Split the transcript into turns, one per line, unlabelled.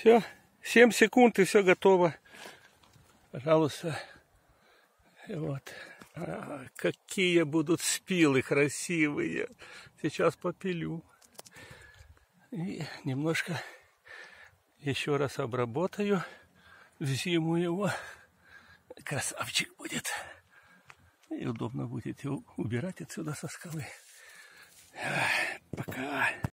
Все, 7 секунд и все готово. Пожалуйста. Вот. Какие будут спилы красивые. Сейчас попилю. И немножко еще раз обработаю в зиму его. Красавчик будет. И удобно будет его убирать отсюда со скалы. Пока.